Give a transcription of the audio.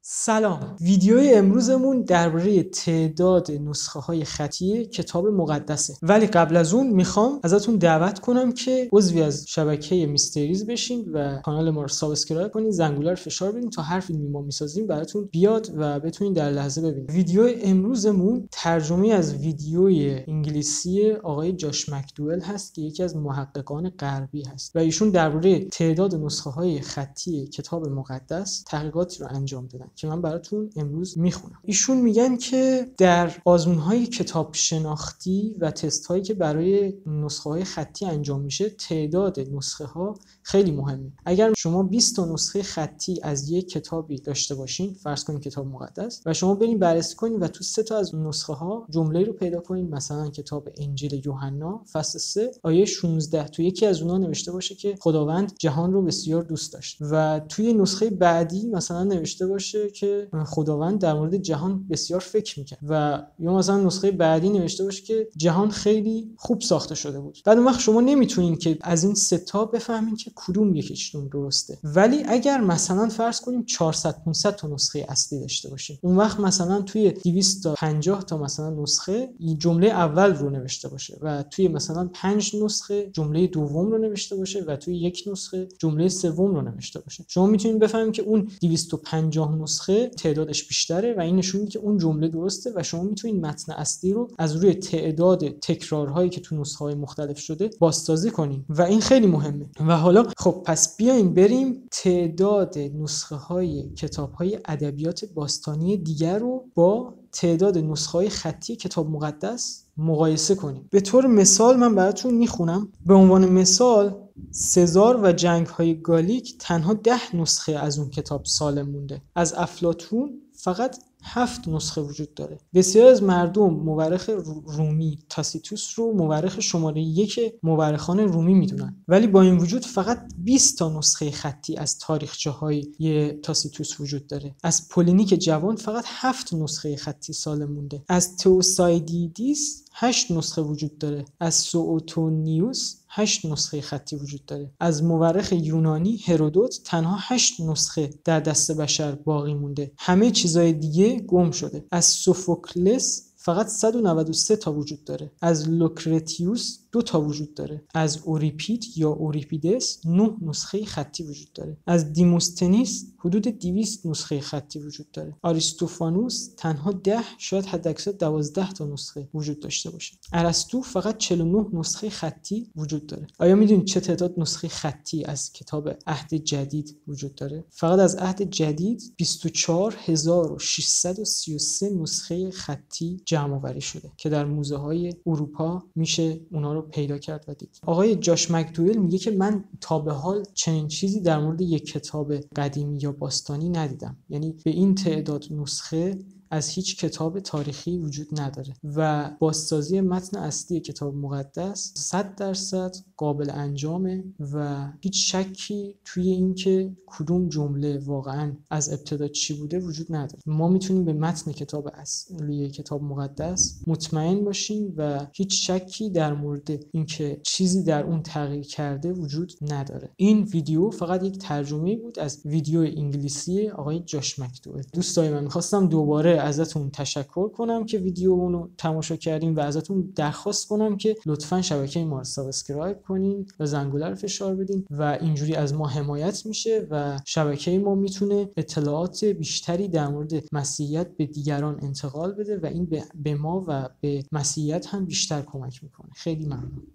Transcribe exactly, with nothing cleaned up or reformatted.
سلام. ویدیوی امروزمون درباره تعداد نسخه های خطی کتاب مقدسه. ولی قبل از اون میخوام ازتون دعوت کنم که عضوی از شبکه میستریز بشین و کانال ما رو سابسکرایب کنین، زنگوله رو فشار بدین تا هر فیلمی ما میسازیم براتون بیاد و بتونین در لحظه ببینید. ویدیو امروزمون ترجمه از ویدیوی انگلیسی آقای جاش مکدوئل هست که یکی از محققان غربی هست و ایشون درباره تعداد نسخه های خطی کتاب مقدس تحقیقاتی رو انجام دادن که من براتون امروز میخونم. ایشون میگن که در آزمون‌های کتاب شناختی و تست‌هایی که برای نسخه‌های خطی انجام میشه تعداد نسخه‌ها خیلی مهمه. اگر شما بیست تا نسخه خطی از یک کتابی داشته باشین، فرض کنید کتاب مقدس، و شما برین بررسی کنین و تو سه تا از نسخه‌ها جمله رو پیدا کنین، مثلا کتاب انجیل یوحنا فصل سه آیه شانزده تو یکی از اونها نوشته باشه که خداوند جهان رو بسیار دوست داشت و توی نسخه بعدی مثلا نوشته باشه که خداوند در مورد جهان بسیار فکر میکرد و یا مثلا نسخه بعدی نوشته باشه که جهان خیلی خوب ساخته شده بود. بعد اون وقت شما نمیتونین که از این سه تا بفهمین که کدوم یکیشون درسته. ولی اگر مثلا فرض کنیم چهارصد پانصد تا نسخه اصلی داشته باشیم، اون وقت مثلا توی دویست تا پنجاه تا مثلا نسخه جمله اول رو نوشته باشه و توی مثلا پنج نسخه جمله دوم رو نوشته باشه و توی یک نسخه جمله سوم رو نوشته باشه. شما میتونید بفهمید که اون دویست و پنجاه نسخه تعدادش بیشتره و این نشون میده که اون جمله درسته و شما میتونید متن اصلی رو از روی تعداد تکرارهایی که تو نسخه‌های مختلف شده بازسازی کنین و این خیلی مهمه. و حالا خب پس بیاین بریم تعداد نسخه‌های کتاب‌های ادبیات باستانی دیگر رو با تعداد نسخه‌های خطی کتاب مقدس مقایسه کنیم. به طور مثال من براتون میخونم. به عنوان مثال سزار و جنگ‌های گالیک تنها ده نسخه از اون کتاب سالم مونده. از افلاطون فقط هفت نسخه وجود داره. بسیار از مردم مورخ رومی تاسیتوس رو مورخ شماره یک مورخان رومی میدونن، ولی با این وجود فقط بیست تا نسخه خطی از تاریخچه‌های تاسیتوس وجود داره. از پولینیک جوان فقط هفت نسخه خطی سالم مونده. از تئوسایدیدیس هشت نسخه وجود داره. از سوئوتونیوس هشت نسخه خطی وجود داره. از مورخ یونانی هرودوت تنها هشت نسخه در دست بشر باقی مونده. همه چیزای دیگه گم شده. از سوفوکلس فقط صد و نود و سه تا وجود داره. از لوکرتیوس دو تا وجود داره. از اوریپید یا اوریپیدس نه نسخه خطی وجود داره. از دیموستنیس حدود دویست نسخه خطی وجود داره. آریستوفانوس تنها ده، شاید حداکثر دوازده تا نسخه وجود داشته باشه. ارسطو فقط چهل و نه نسخه خطی وجود داره. آیا میدونید چه تعداد نسخه خطی از کتاب عهد جدید وجود داره؟ فقط از عهد جدید بیست و چهار هزار و ششصد و سی و سه نسخه خطی جمع آوری شده که در موزه های اروپا میشه اونا رو پیدا کرد و دید. آقای جاش مکدوئل میگه که من تا به حال چنین چیزی در مورد یک کتاب قدیمی یا باستانی ندیدم. یعنی به این تعداد نسخه از هیچ کتاب تاریخی وجود نداره و بازسازی متن اصلی کتاب مقدس صد درصد قابل انجامه و هیچ شکی توی این که کدوم جمله واقعا از ابتدا چی بوده وجود نداره. ما میتونیم به متن کتاب اصلی کتاب مقدس مطمئن باشیم و هیچ شکی در مورد اینکه چیزی در اون تغییر کرده وجود نداره. این ویدیو فقط یک ترجمه بود از ویدیو انگلیسی آقای جاش مکدوئل. دوستای من می‌خواستم دوباره ازتون تشکر کنم که ویدیو رو تماشا کردین و ازتون درخواست کنم که لطفاً شبکه ما رو سابسکرایب کنین و زنگوله رو فشار بدین و اینجوری از ما حمایت میشه و شبکه ما میتونه اطلاعات بیشتری در مورد مسیحیت به دیگران انتقال بده و این به ما و به مسیحیت هم بیشتر کمک میکنه. خیلی ممنون.